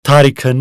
ታሪክን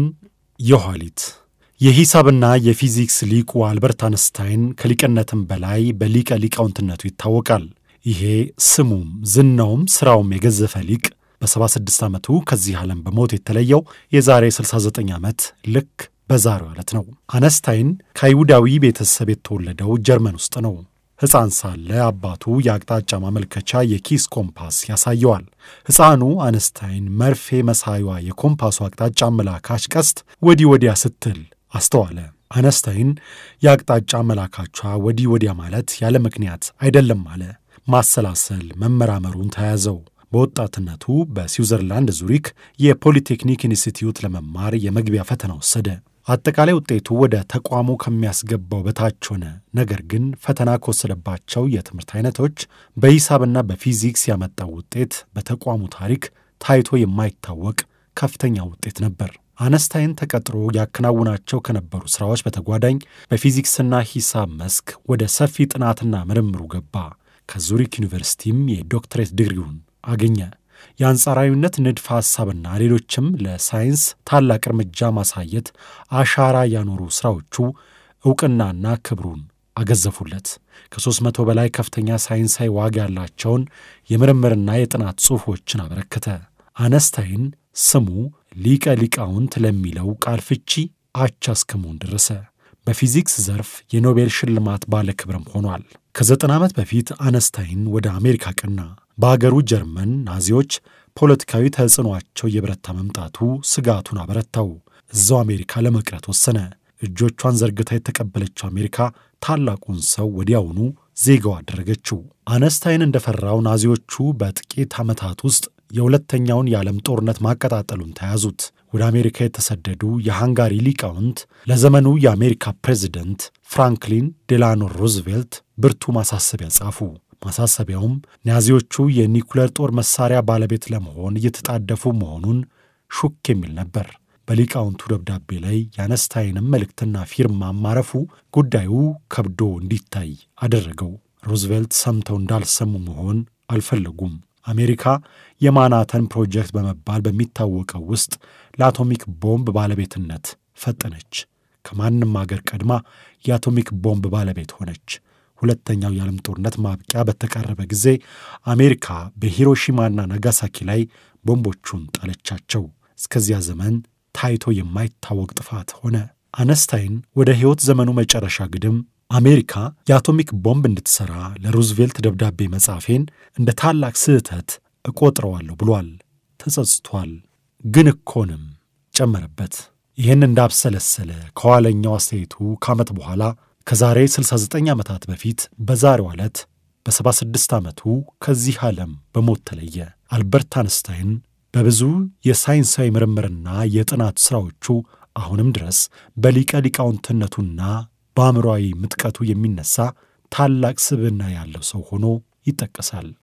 የኋሊት የሂሳብና የፊዚክስ ሊቁ አልበርት አንስታይን ከሊቅነትም በላይ በሊቀ ሊቃውንትነቱ ይታወቃል። ይሄ ስሙም ዝናውም ስራውም የገዘፈ ሊቅ በ76 ዓመቱ ከዚህ ዓለም በሞት የተለየው የዛሬ 69 ዓመት ልክ በዛሬው ዕለት ነው። አንስታይን ከይሁዳዊ ቤተሰብ የተወለደው ጀርመን ውስጥ ነው። ሕፃን ሳለ አባቱ የአቅጣጫ ማመልከቻ የኪስ ኮምፓስ ያሳየዋል። ሕፃኑ አንስታይን መርፌ መሳዩዋ የኮምፓሱ አቅጣጫ አመላካች ቀስት ወዲህ ወዲያ ስትል አስተዋለ። አንስታይን የአቅጣጫ አመላካቿ ወዲህ ወዲያ ማለት ያለ ምክንያት አይደለም አለ። ማሰላሰል መመራመሩን ተያዘው። በወጣትነቱ በስዊዘርላንድ ዙሪክ የፖሊቴክኒክ ኢንስቲትዩት ለመማር የመግቢያ ፈተና ወሰደ። አጠቃላይ ውጤቱ ወደ ተቋሙ ከሚያስገባው በታች ሆነ። ነገር ግን ፈተና ከወሰደባቸው የትምህርት አይነቶች በሂሳብና በፊዚክስ ያመጣው ውጤት በተቋሙ ታሪክ ታይቶ የማይታወቅ ከፍተኛ ውጤት ነበር። አንስታይን ተቀጥሮ ያከናውናቸው ከነበሩ ሥራዎች በተጓዳኝ በፊዚክስና ሂሳብ መስክ ወደ ሰፊ ጥናትና ምርምሩ ገባ። ከዙሪክ ዩኒቨርሲቲም የዶክትሬት ዲግሪውን አገኘ። የአንጻራዊነት ንድፈ ሐሳብና ሌሎችም ለሳይንስ ታላቅ እርምጃ ማሳየት አሻራ ያኖሩ ሥራዎቹ ዕውቅናና ክብሩን አገዘፉለት። ከ300 በላይ ከፍተኛ ሳይንሳዊ ዋጋ ያላቸውን የምርምርና የጥናት ጽሑፎችን አበረከተ። አንስታይን ስሙ ሊቀ ሊቃውንት ለሚለው ቃል ፍቺ አቻ እስከመሆን ደረሰ። በፊዚክስ ዘርፍ የኖቤል ሽልማት ባለ ክብርም ሆኗል። ከ90 ዓመት በፊት አንስታይን ወደ አሜሪካ ቀና። በአገሩ ጀርመን ናዚዎች ፖለቲካዊ ተጽዕኖአቸው የበረታ መምጣቱ ስጋቱን አበረታው። እዛው አሜሪካ ለመቅረት ወሰነ። እጆቿን ዘርግታ የተቀበለችው አሜሪካ ታላቁን ሰው ወዲያውኑ ዜጋው አደረገችው። አንስታይን እንደፈራው ናዚዎቹ በጥቂት ዓመታት ውስጥ የሁለተኛውን የዓለም ጦርነት ማቀጣጠሉን ተያዙት። ወደ አሜሪካ የተሰደዱ የሃንጋሪ ሊቃውንት ለዘመኑ የአሜሪካ ፕሬዚደንት ፍራንክሊን ዴላኖ ሩዝቬልት ብርቱ ማሳሰቢያ ጻፉ። ማሳሰቢያውም ናዚዎቹ የኒኩሌር ጦር መሳሪያ ባለቤት ለመሆን እየተጣደፉ መሆኑን ሹክ የሚል ነበር። በሊቃውንቱ ደብዳቤ ላይ የአንስታይንም መልእክትና ፊርማ ማረፉ ጉዳዩ ከብዶ እንዲታይ አደረገው። ሩዝቬልት ሰምተው እንዳልሰሙ መሆን አልፈለጉም። አሜሪካ የማናተን ፕሮጀክት በመባል በሚታወቀው ውስጥ ለአቶሚክ ቦምብ ባለቤትነት ፈጠነች። ከማንም አገር ቀድማ የአቶሚክ ቦምብ ባለቤት ሆነች። ሁለተኛው የዓለም ጦርነት ማብቂያ በተቃረበ ጊዜ አሜሪካ በሂሮሺማና ናጋሳኪ ላይ ቦምቦቹን ጣለቻቸው። እስከዚያ ዘመን ታይቶ የማይታወቅ ጥፋት ሆነ። አንስታይን ወደ ሕይወት ዘመኑ መጨረሻ ግድም አሜሪካ የአቶሚክ ቦምብ እንድትሠራ ለሩዝቬልት ደብዳቤ መጻፌን እንደ ታላቅ ስህተት እቆጥረዋለሁ ብሏል። ተጸጽቷል። ግን እኮንም ጨመረበት። ይህን እንዳብሰለሰለ ከኋለኛው አስተያየቱ ከዓመት በኋላ ከዛሬ 69 ዓመታት በፊት በዛሬው ዕለት በ76 ዓመቱ ከዚህ ዓለም በሞት ተለየ። አልበርት አንስታይን በብዙ የሳይንሳዊ ምርምርና የጥናት ሥራዎቹ አሁንም ድረስ በሊቀ ሊቃውንትነቱና በአእምሮአዊ ምጥቀቱ የሚነሳ ታላቅ ስብዕና ያለው ሰው ሆኖ ይጠቀሳል።